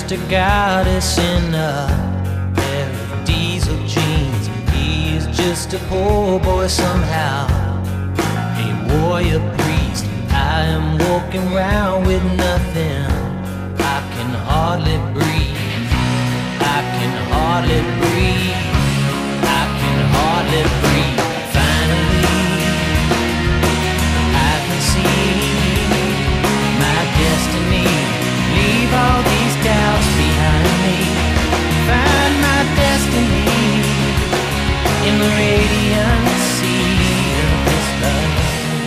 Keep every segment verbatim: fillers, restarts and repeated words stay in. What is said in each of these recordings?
just a goddess in a pair of diesel jeans. He is just a poor boy somehow, a warrior priest. I am walking around with nothing. I can hardly breathe. I can hardly breathe. I can hardly breathe. Finally, I can see my destiny. Leave all these doubts behind me. Find my destiny in the radiant sea of this love.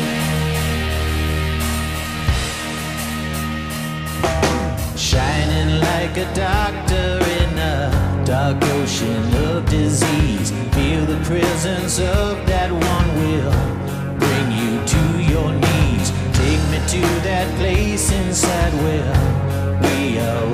Shining like a doctor in a dark ocean of disease. Feel the presence of that one will bring you to your knees. Take me to that place inside where we are